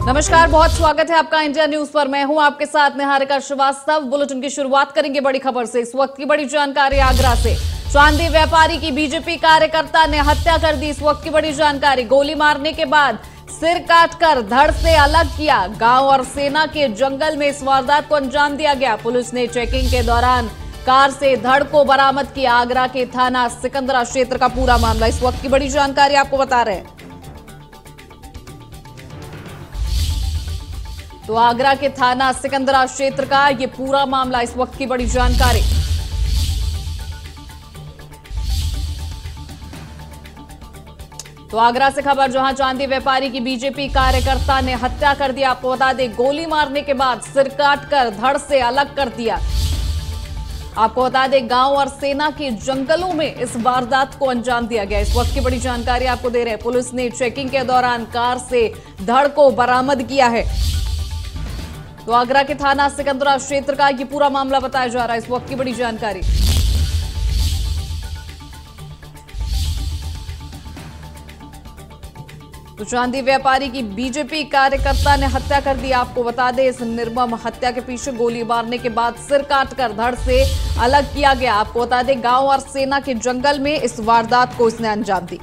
नमस्कार, बहुत स्वागत है आपका इंडिया न्यूज पर। मैं हूं आपके साथ निहारिका श्रीवास्तव। बुलेटिन की शुरुआत करेंगे बड़ी खबर से। इस वक्त की बड़ी जानकारी आगरा से। चांदी व्यापारी की बीजेपी कार्यकर्ता ने हत्या कर दी। इस वक्त की बड़ी जानकारी। गोली मारने के बाद सिर काटकर धड़ से अलग किया। गांव और सेना के जंगल में इस वारदात को अंजाम दिया गया। पुलिस ने चेकिंग के दौरान कार से धड़ को बरामद किया। आगरा के थाना सिकंदरा क्षेत्र का पूरा मामला। इस वक्त की बड़ी जानकारी आपको बता रहे हैं। तो आगरा के थाना सिकंदरा क्षेत्र का ये पूरा मामला, इस वक्त की बड़ी जानकारी। तो आगरा से खबर, जहां चांदी व्यापारी की बीजेपी कार्यकर्ता ने हत्या कर दी। आपको बता दें, गोली मारने के बाद सिर काटकर धड़ से अलग कर दिया। आपको बता दें, गांव और सेना के जंगलों में इस वारदात को अंजाम दिया गया। इस वक्त की बड़ी जानकारी आपको दे रहे हैं। पुलिस ने चेकिंग के दौरान कार से धड़ को बरामद किया है। तो आगरा के थाना सिकंदरा क्षेत्र का ये पूरा मामला बताया जा रहा है। इस वक्त की बड़ी जानकारी। तो चांदी व्यापारी की बीजेपी कार्यकर्ता ने हत्या कर दी। आपको बता दें, इस निर्मम हत्या के पीछे गोली मारने के बाद सिर काटकर धड़ से अलग किया गया। आपको बता दें, गांव और सेना के जंगल में इस वारदात को इसने अंजाम दी।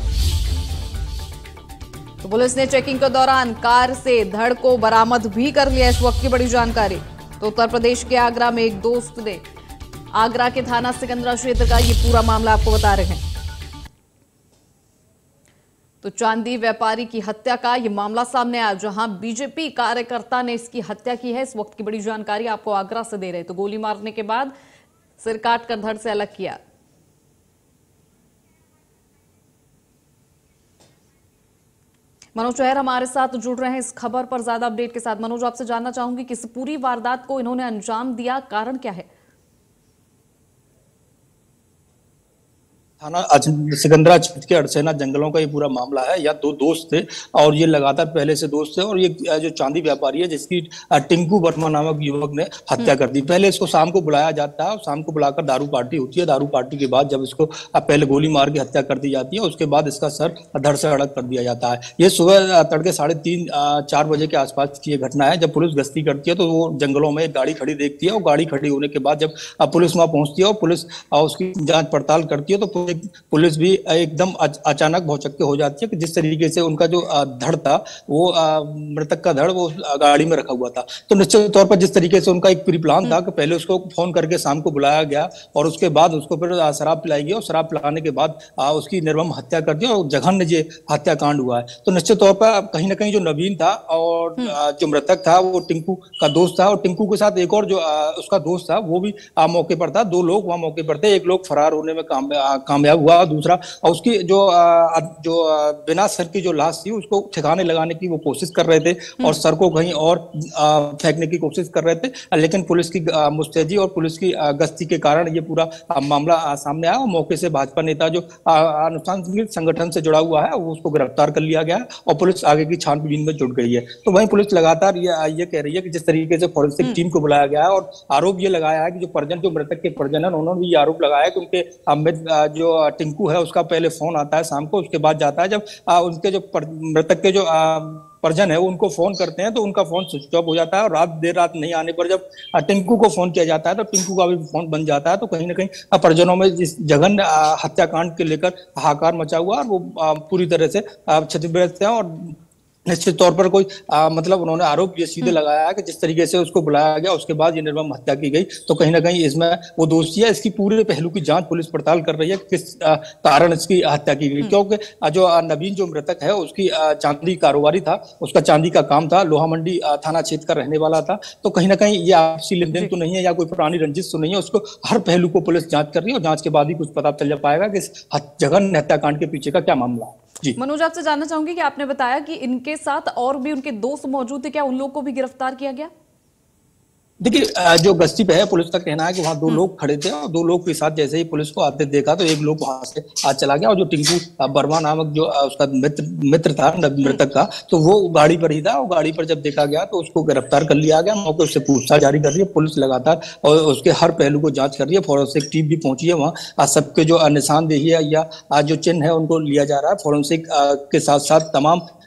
तो पुलिस ने चेकिंग के दौरान कार से धड़ को बरामद भी कर लिया। इस वक्त की बड़ी जानकारी। तो उत्तर प्रदेश के आगरा में एक दोस्त ने आगरा के थाना सिकंदरा क्षेत्र का ये पूरा मामला आपको बता रहे हैं। तो चांदी व्यापारी की हत्या का ये मामला सामने आया, जहां बीजेपी कार्यकर्ता ने इसकी हत्या की है। इस वक्त की बड़ी जानकारी आपको आगरा से दे रहे हैं। तो गोली मारने के बाद सिर काटकर धड़ से अलग किया। मनोज चौहर हमारे साथ जुड़ रहे हैं इस खबर पर ज्यादा अपडेट के साथ। मनोज, आपसे जानना चाहूंगी कि इस पूरी वारदात को इन्होंने अंजाम दिया, कारण क्या है? थाना सिकंदरा क्षेत्र के अड़सेना जंगलों का ये पूरा मामला है। या दो दोस्त थे और ये लगातार पहले से दोस्त थे। और ये जो चांदी व्यापारी है, जिसकी टिंकू वर्मा नामक युवक ने हत्या कर दी। पहले इसको शाम को बुलाया जाता है और शाम को बुलाकर दारू पार्टी होती है। दारू पार्टी के बाद जब इसको पहले गोली मार के हत्या कर दी जाती है, उसके बाद इसका सर धड़ से अलग कर दिया जाता है। ये सुबह तड़के 3:30-4 बजे के आसपास की ये घटना है। जब पुलिस गश्ती करती है तो वो जंगलों में एक गाड़ी खड़ी देखती है। और गाड़ी खड़ी होने के बाद जब पुलिस वहां पहुंचती है और पुलिस उसकी जांच पड़ताल करती है, तो पुलिस भी एकदम अचानक भौचक्के हो जाती है कि जिस तरीके से उनका जो धड़ था, वो मृतक का धड़ वो गाड़ी में रखा हुआ था। तो निश्चित तौर पर जिस तरीके से उनका एक प्री प्लान था कि पहले उसको फोन करके शाम को बुलाया गया और उसके बाद उसको फिर शराब पिलाई गई और शराब पिलाने के बाद उसकी निर्मम हत्या कर दी और जघन्य ये हत्याकांड हुआ है। तो निश्चित तौर पर कहीं ना कहीं जो नवीन था और जो मृतक था वो टिंकू का दोस्त था। और टिंकू के साथ एक और जो उसका दोस्त था वो भी मौके पर था। 2 लोग वहां मौके पर थे। एक लोग फरार होने में कामयाब हुआ, दूसरा उसकी जो बिना सर की जो लाश थी उसको ठिकाने लगाने की वो कोशिश कर रहे थे और सर को कहीं और फेंकने की कोशिश कर रहे थे। लेकिन पुलिस की मुस्तैदी और पुलिस की गश्ती के कारण ये पूरा मामला सामने आया। और मौके से भाजपा नेता जो अनुसंधान संगठन से जुड़ा हुआ है वो उसको गिरफ्तार कर लिया गया और पुलिस आगे की छानबीन में जुट गई है। तो वहीं पुलिस लगातार ये कह रही है कि जिस तरीके से फॉरेंसिक टीम को बुलाया गया है और आरोप ये लगाया है कि जो मृतक के परिजन है उन्होंने भी ये आरोप लगाया है कि उनके जो टिंकू है उसका पहले फोन आता है शाम को, उसके बाद जाता है जब उनके जो मृतक के जो परिजन है वो उनको फोन करते हैं तो उनका फोन स्विच ऑफ हो जाता है। और देर रात नहीं आने पर जब टिंकू को फोन किया जाता है तो टिंकू का भी फोन बंद जाता है। तो कहीं ना कहीं परिजनों में इस जघन्य हत्याकांड के लेकर हाहाकार मचा हुआ और वो पूरी तरह से क्षतिग्रस्त है। और निश्चित तौर पर कोई मतलब उन्होंने आरोप ये सीधे लगाया है कि जिस तरीके से उसको बुलाया गया उसके बाद ये निर्मम हत्या की गई। तो कहीं ना कहीं इसमें वो दोषी है। इसकी पूरे पहलू की जांच पुलिस पड़ताल कर रही है, किस कारण इसकी हत्या की गई। क्योंकि जो नवीन जो मृतक है उसकी चांदी कारोबारी था, उसका चांदी का काम था, लोहा मंडी थाना क्षेत्र का रहने वाला था। तो कहीं ना कहीं ये आपसी लेन देन तो नहीं है या कोई पुरानी रंजिश तो नहीं है। उसको हर पहलू को पुलिस जांच कर रही है और जांच के बाद ही कुछ पता चल पाएगा कि इस जघन्य हत्याकांड के पीछे का क्या मामला है। मनोज, आपसे जानना चाहूंगी कि आपने बताया कि इनके साथ और भी उनके दोस्त मौजूद थे, क्या उन लोगों को भी गिरफ्तार किया गया? देखिए, जो गश्ती पे है पुलिस का कहना है कि वहां 2 लोग खड़े थे और 2 लोग के साथ जैसे ही पुलिस को आते देखा तो एक लोग वहां से आज चला गया। और जो टिंकू वर्मा नामक जो उसका मित्र था मृतक का, तो वो गाड़ी पर ही था। और गाड़ी पर जब देखा गया तो उसको गिरफ्तार कर लिया गया। मौके से पूछताछ जारी कर रही है पुलिस लगातार और उसके हर पहलू को जांच कर रही है। फॉरेंसिक टीम भी पहुंची है वहाँ। सबके जो निशानदेही है या जो चिन्ह है उनको लिया जा रहा है। फॉरेंसिक के साथ साथ तमाम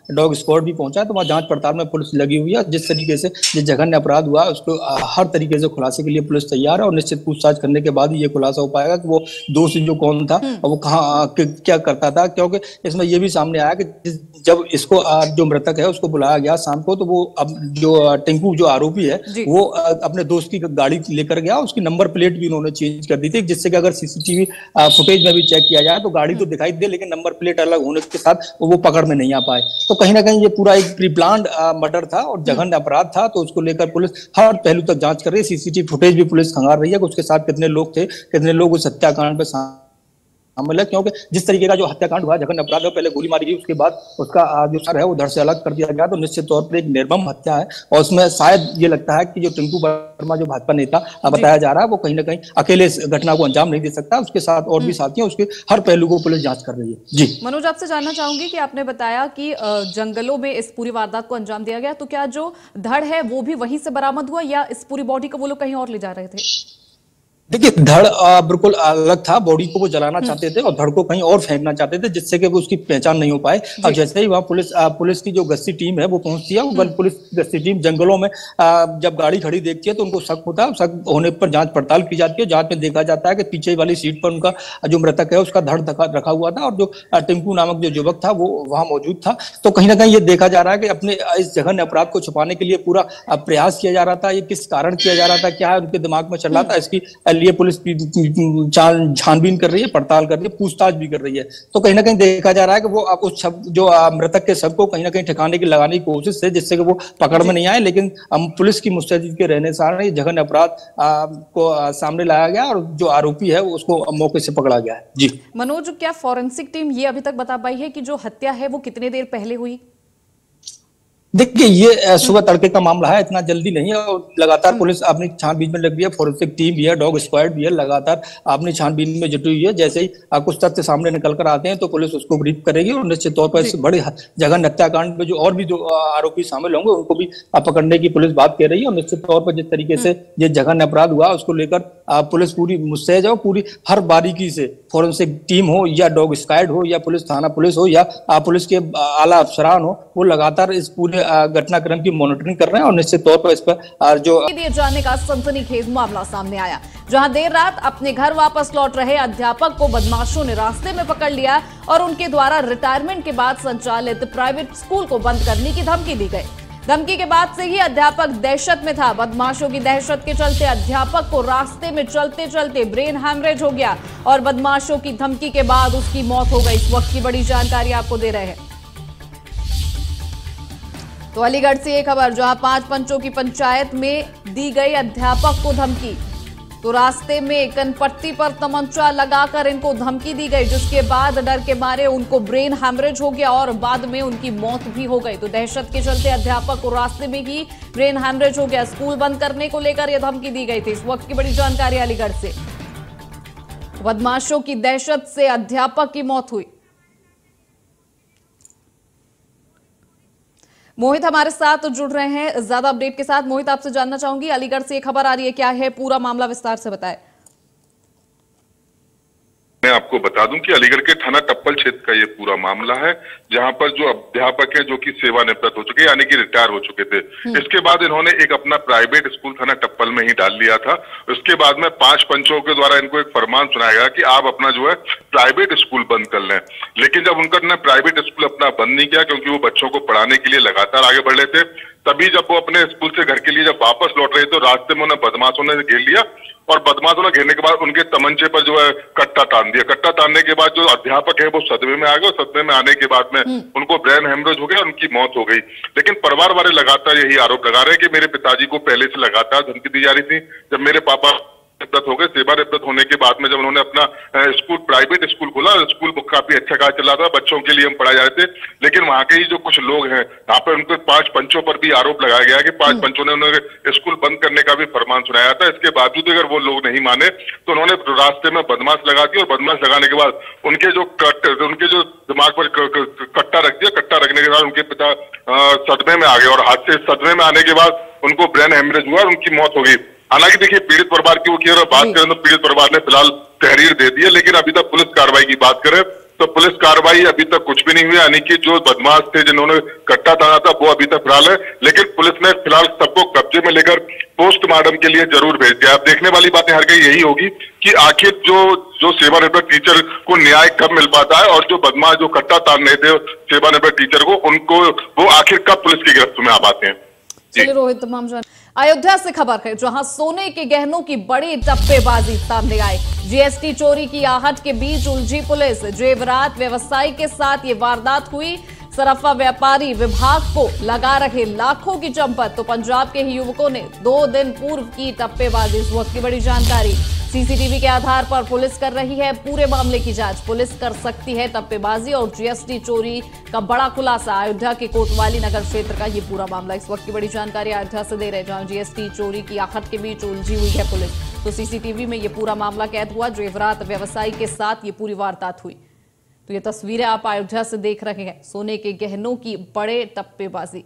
डॉग स्क्वाड भी पहुंचा है, तो वहाँ जांच पड़ताल में पुलिस लगी हुई है। जिस तरीके से ये जघन्य अपराध हुआ उसको हर तरीके से खुलासे के लिए पुलिस तैयार है, और निश्चित पूछताछ करने के बाद ही ये खुलासा हो पाएगा कि वो दोषी जो कौन था और वो कहाँ क्या करता था। क्योंकि इसमें ये भी सामने आया कि जब इसको जो मृतक है उसको बुलाया गया शाम को, तो वो अब जो टिंकू जो आरोपी है वो अपने दोस्त की गाड़ी लेकर गया, उसकी नंबर प्लेट भी उन्होंने चेंज कर दी थी, जिससे कि अगर सीसीटीवी फुटेज में भी चेक किया जाए तो गाड़ी तो दिखाई दे, लेकिन नंबर प्लेट अलग होने के साथ वो पकड़ में नहीं आ पाए। तो कहीं ना कहीं ये पूरा एक प्री प्लान्ड मर्डर था और जघन्य अपराध था, तो उसको लेकर पुलिस हर पहलू तक जांच कर रही है। सीसीटीवी फुटेज भी पुलिस खंगाल रही है कि उसके साथ कितने लोग थे, कितने लोग उस हत्याकांड में शामिल है। क्योंकि जिस तरीके का जो हत्याकांड हुआ जघन्य अपराध है, पहले गोली मारी गई, उसके बाद उसका जो सर है वो धड़ से अलग कर दिया गया, तो निश्चित तौर पर एक निर्मम हत्या है। और उसमें शायद ये लगता है कि जो टिंकू वर्मा जो भाजपा नेता बताया जा रहा है वो कहीं ना कहीं अकेले इस घटना को अंजाम नहीं दे सकता, उसके साथ और भी साथी हैं, उसके हर पहलू को पुलिस जांच कर रही है। जी मनोज, आपसे जानना चाहूंगी कि आपने बताया कि जंगलों में इस पूरी वारदात को अंजाम दिया गया, तो क्या जो धड़ है वो भी वहीं से बरामद हुआ या इस पूरी बॉडी को वो लोग कहीं और ले जा रहे थे? देखिए, धड़ बिल्कुल अलग था, बॉडी को वो जलाना चाहते थे और धड़ को कहीं और फेंकना चाहते थे, जिससे कि वो उसकी पहचान नहीं हो पाए। और जैसे ही वहाँ पुलिस की जो गश्ती टीम है वो पहुंचती है, वो पुलिस गश्ती टीम जंगलों में जब गाड़ी खड़ी देखती है तो उनको शक होता है, शक होने पर जांच पड़ताल की जाती है। जांच में देखा जाता है कि पीछे वाली सीट पर उनका जो मृतक है उसका धड़ रखा हुआ था और जो टिंकू नामक जो युवक था वो वहां मौजूद था। तो कहीं ना कहीं ये देखा जा रहा है कि अपने इस जघन्य अपराध को छुपाने के लिए पूरा प्रयास किया जा रहा था। ये किस कारण किया जा रहा था, क्या है उनके दिमाग में चल रहा था, इसकी लिए पुलिस छानबीन कर रही है, पड़ताल कर रही है, पूछताछ भी कर रही है। तो कहीं ना कहीं देखा जा रहा है कि वो उस जो मृतक के शव को कहीं ना कहीं ठिकाने की लगाने की कोशिश है, जिससे कि वो पकड़ में नहीं आए। लेकिन पुलिस की मुस्तैदी के रहने से जघन्य अपराध को सामने लाया गया और जो आरोपी है उसको मौके से पकड़ा गया है। जी मनोज, क्या फॉरेंसिक टीम ये अभी तक बता पाई है कि जो हत्या है वो कितने देर पहले हुई? देखिए, ये सुबह तड़के का मामला है, इतना जल्दी नहीं है और लगातार पुलिस अपनी छानबीन में लगी है। फोरेंसिक टीम भी है, डॉग स्क्वाड भी है, लगातार अपनी छानबीन में जुटी हुई है। जैसे ही कुछ तथ्य सामने निकल कर आते हैं तो पुलिस उसको ब्रीफ करेगी और निश्चित तौर पर इस बड़े जघन्य हत्याकांड में जो और भी जो आरोपी शामिल होंगे उनको भी पकड़ने की पुलिस बात कर रही है। और निश्चित तौर पर जिस तरीके से ये जघन्य अपराध हुआ उसको लेकर पुलिस पूरी मुस्तैद है और पूरी हर बारीकी से फोरेंसिक टीम हो या डॉग स्क्वाड हो या पुलिस थाना पुलिस हो या पुलिस के आला अफसरान हो, वो लगातार इस पूरे घटनाक्रम की मॉनिटरिंग कर रहे हैं। और निश्चित तौर पर इस पर जो दिए जाने का सनसनीखेज मामला सामने आया, जहां देर रात अपने घर वापस लौट रहे अध्यापक को बदमाशों ने रास्ते में पकड़ लिया और उनके द्वारा रिटायरमेंट के बाद संचालित प्राइवेट स्कूल को बंद करने की धमकी दी गई। धमकी के बाद से ही अध्यापक दहशत में था। बदमाशों की दहशत के चलते अध्यापक को रास्ते में चलते चलते ब्रेन हैमरेज हो गया और बदमाशों की धमकी के बाद उसकी मौत हो गई। इस वक्त की बड़ी जानकारी आपको दे रहे हैं। तो अलीगढ़ से एक खबर, जहां 5 पंचों की पंचायत में दी गई अध्यापक को धमकी। तो रास्ते में कनपट्टी पर तमंचा लगाकर इनको धमकी दी गई, जिसके बाद डर के मारे उनको ब्रेन हैमरेज हो गया और बाद में उनकी मौत भी हो गई। तो दहशत के चलते अध्यापक को रास्ते में ही ब्रेन हैमरेज हो गया। स्कूल बंद करने को लेकर यह धमकी दी गई थी। इस वक्त की बड़ी जानकारी अलीगढ़ से। बदमाशों की दहशत से अध्यापक की मौत हुई। मोहित हमारे साथ जुड़ रहे हैं ज्यादा अपडेट के साथ। मोहित, आपसे जानना चाहूंगी, अलीगढ़ से एक खबर आ रही है, क्या है पूरा मामला, विस्तार से बताएं। मैं आपको बता दूं कि अलीगढ़ के थाना टप्पल क्षेत्र का ये पूरा मामला है, जहां पर जो अध्यापक हैं जो कि सेवानिवृत्त हो चुके यानी कि रिटायर हो चुके थे। इसके बाद इन्होंने एक अपना प्राइवेट स्कूल थाना टप्पल में ही डाल लिया था। उसके बाद में 5 पंचों के द्वारा इनको एक फरमान सुनाया गया कि आप अपना जो है प्राइवेट स्कूल बंद कर लें। लेकिन जब उनका प्राइवेट स्कूल अपना बंद नहीं किया, क्योंकि वो बच्चों को पढ़ाने के लिए लगातार आगे बढ़ रहे थे, तभी जब वो अपने स्कूल से घर के लिए जब वापस लौट रहे तो रास्ते में उन्हें बदमाशों ने घेर लिया और बदमाशों ने घेरने के बाद उनके तमंचे पर जो है कट्टा तान दिया। कट्टा तानने के बाद जो अध्यापक है वो सदमे में आ गए। सदमे में आने के बाद में उनको ब्रेन हेमरेज हो गया, उनकी मौत हो गई। लेकिन परिवार वाले लगातार यही आरोप लगा रहे हैं कि मेरे पिताजी को पहले से लगातार धमकी दी जा रही थी। जब मेरे पापा निवृत्त हो गए, सेवानिवृत्त होने के बाद में जब उन्होंने अपना स्कूल प्राइवेट स्कूल खोला, स्कूल काफी अच्छा कार्य चला था, बच्चों के लिए हम पढ़ाए जा रहे थे। लेकिन वहां के ही जो कुछ लोग हैं, यहाँ पर उनको 5 पंचों पर भी आरोप लगाया गया कि 5 पंचों ने उन्होंने स्कूल बंद करने का भी फरमान सुनाया था। इसके बावजूद अगर वो लोग नहीं माने तो उन्होंने रास्ते में बदमाश लगा दी और बदमाश लगाने के बाद उनके जो दिमाग पर कट्टा रख दिया। कट्टा रखने के बाद उनके पिता सदमे में आ गए और हाथ से सदमे में आने के बाद उनको ब्रेन हेमरेज हुआ और उनकी मौत हो गई। हालांकि देखिए, पीड़ित परिवार की वो बात करें तो पीड़ित परिवार ने फिलहाल तहरीर दे दी है, लेकिन अभी तक पुलिस कार्रवाई की बात करें तो पुलिस कार्रवाई अभी तक कुछ भी नहीं हुई, यानी कि जो बदमाश थे जिन्होंने कट्टा ताना था वो अभी तक फरार है। लेकिन पुलिस ने फिलहाल सबको कब्जे में लेकर पोस्टमार्टम के लिए जरूर भेज दिया। अब देखने वाली बातें हर गई यही होगी कि आखिर जो सेवानिवृत्त टीचर को न्याय कब मिल पाता है, और जो बदमाश जो कट्टा तान रहे थे सेवानिवृत्त टीचर को, उनको वो आखिर कब पुलिस की गिरफ्त में आ पाते हैं। चलिए रोहित, तमाम जान अयोध्या से खबर है, जहां सोने के गहनों की बड़ी टप्पेबाजी सामने आई। जीएसटी चोरी की आहट के बीच उलझी पुलिस। जेवरात व्यवसायी के साथ ये वारदात हुई। सराफा व्यापारी विभाग को लगा रहे लाखों की चंपत। तो पंजाब के ही युवकों ने 2 दिन पूर्व की टप्पेबाजी। इस वक्त की बड़ी जानकारी। सीसीटीवी के आधार पर पुलिस कर रही है पूरे मामले की जांच। पुलिस कर सकती है टप्पेबाजी और जीएसटी चोरी का बड़ा खुलासा। अयोध्या के कोतवाली नगर क्षेत्र का ये पूरा मामला। इस वक्त की बड़ी जानकारी अयोध्या से दे रहे हैं, जहां जीएसटी चोरी की आहट के बीच उलझी हुई है पुलिस। तो सीसीटीवी में ये पूरा मामला कैद हुआ। जेवरात व्यवसायी के साथ ये पूरी वारदात हुई। तो ये तस्वीरें आप अयोध्या से देख रहे हैं, सोने के गहनों की बड़े टप्पेबाजी।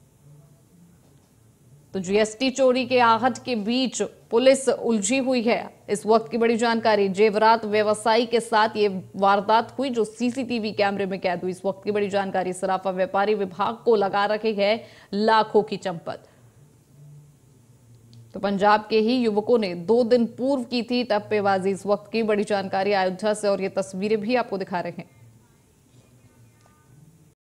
तो जीएसटी चोरी के आहट के बीच पुलिस उलझी हुई है। इस वक्त की बड़ी जानकारी। जेवरात व्यवसायी के साथ ये वारदात हुई जो सीसीटीवी कैमरे में कैद हुई। इस वक्त की बड़ी जानकारी। सराफा व्यापारी विभाग को लगा रखे है लाखों की चंपत। तो पंजाब के ही युवकों ने 2 दिन पूर्व की थी टप्पेबाजी। इस वक्त की बड़ी जानकारी अयोध्या से, और ये तस्वीरें भी आपको दिखा रहे हैं।